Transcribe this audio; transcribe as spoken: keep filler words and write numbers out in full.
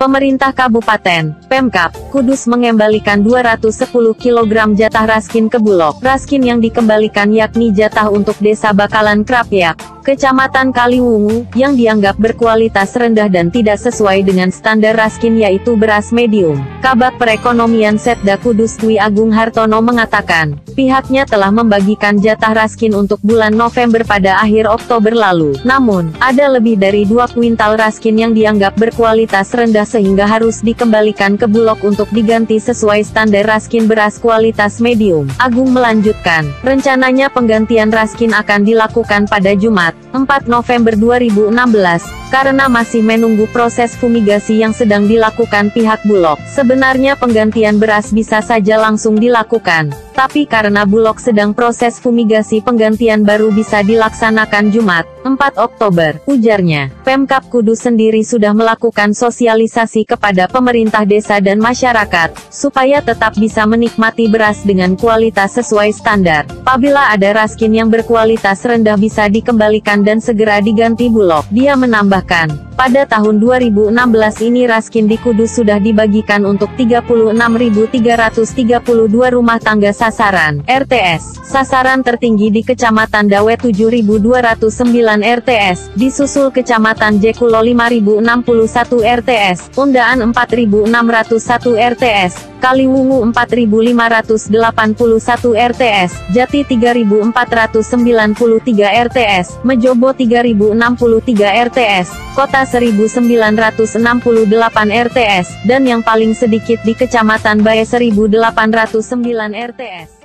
Pemerintah Kabupaten Pemkab Kudus mengembalikan dua ratus sepuluh kilogram jatah raskin ke Bulog. Raskin yang dikembalikan yakni jatah untuk Desa Bakalan Krapyak, Kecamatan Kaliwungu, yang dianggap berkualitas rendah dan tidak sesuai dengan standar raskin yaitu beras medium. Kabag Perekonomian Setda Kudus Dwi Agung Hartono mengatakan, pihaknya telah membagikan jatah raskin untuk bulan November pada akhir Oktober lalu. Namun, ada lebih dari dua kuintal raskin yang dianggap berkualitas rendah sehingga harus dikembalikan ke Bulog untuk diganti sesuai standar raskin beras kualitas medium. Agung melanjutkan, rencananya penggantian raskin akan dilakukan pada Jumat, empat November dua ribu enam belas, karena masih menunggu proses fumigasi yang sedang dilakukan pihak Bulog. Sebenarnya penggantian beras bisa saja langsung dilakukan, tapi karena Bulog sedang proses fumigasi penggantian baru bisa dilaksanakan Jumat, empat Oktober, ujarnya. Pemkab Kudus sendiri sudah melakukan sosialisasi kepada pemerintah desa dan masyarakat, supaya tetap bisa menikmati beras dengan kualitas sesuai standar. Apabila ada raskin yang berkualitas rendah bisa dikembalikan dan segera diganti Bulog. Dia menambahkan, pada tahun dua ribu enam belas ini raskin di Kudus sudah dibagikan untuk tiga puluh enam ribu tiga ratus tiga puluh dua rumah tangga sasaran, R T S. Sasaran tertinggi di Kecamatan Dawe tujuh ribu dua ratus sembilan R T S, disusul Kecamatan Jekulo lima ribu enam puluh satu R T S, Undaan empat ribu enam ratus satu R T S, Kaliwungu empat ribu lima ratus delapan puluh satu R T S, Jati tiga ribu empat ratus sembilan puluh tiga R T S, Mejobo tiga ribu enam puluh tiga R T S, Kota seribu sembilan ratus enam puluh delapan R T S, dan yang paling sedikit di Kecamatan Bae seribu delapan ratus sembilan R T S.